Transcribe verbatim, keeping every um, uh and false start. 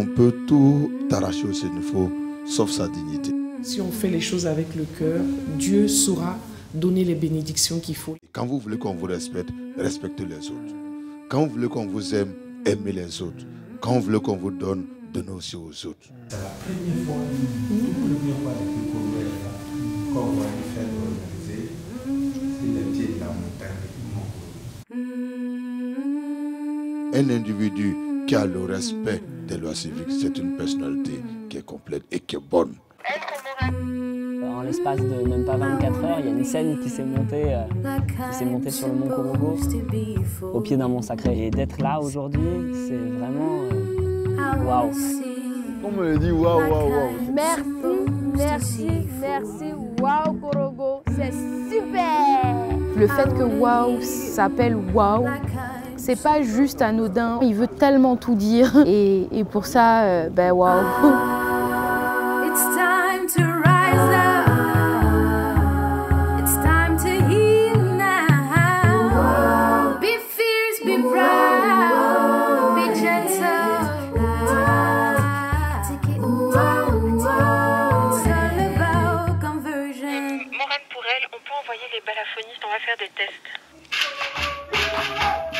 On peut tout arracher au Sénéfo, sauf sa dignité. Si on fait les choses avec le cœur, Dieu saura donner les bénédictions qu'il faut. Quand vous voulez qu'on vous respecte, respectez les autres. Quand vous voulez qu'on vous aime, aimez les autres. Quand vous voulez qu'on vous donne, donnez aussi aux autres. C'est la première fois, toute première fois depuis qu'on qu'on voit les fêtes organisées, c'est le pied de la montagne. Un individu qui a le respect des lois civiques, c'est une personnalité qui est complète et qui est bonne. En l'espace de même pas vingt-quatre heures, il y a une scène qui s'est montée, euh, qui s'est montée sur le mont Korogo, au pied d'un mont sacré. Et d'être là aujourd'hui, c'est vraiment waouh. Wow. On me dit waouh, waouh, waouh. Merci, merci, merci, waouh Korogo, c'est super. Le fait que waouh s'appelle waouh, c'est pas juste anodin, il veut tellement tout dire. Et, et pour ça, euh, ben waouh. It's time to rise up. It's time to heal now. Be fierce, be proud, be gentle. It's all about conversion. Morane pour elle, on peut envoyer les balafoniistes, on va faire des tests.